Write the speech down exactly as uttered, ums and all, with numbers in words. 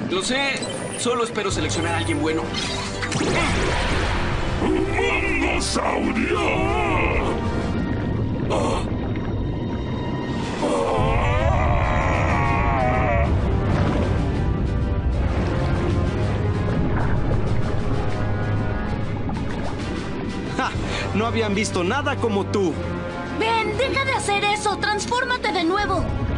Lo sé. Solo espero seleccionar a alguien bueno. ¡Mandosaurio! Ah. ¡Ja! No habían visto nada como tú. ¡Ven, deja de hacer eso! ¡Transfórmate de nuevo!